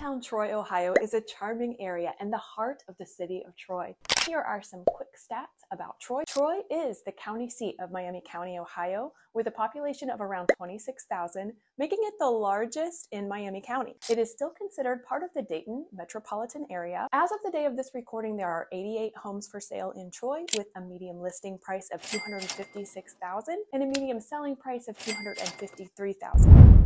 Downtown Troy, Ohio is a charming area and the heart of the city of Troy. Here are some quick stats about Troy. Troy is the county seat of Miami County, Ohio, with a population of around 26,000, making it the largest in Miami County. It is still considered part of the Dayton metropolitan area. As of the day of this recording, there are 88 homes for sale in Troy, with a median listing price of $256,000 and a median selling price of $253,000.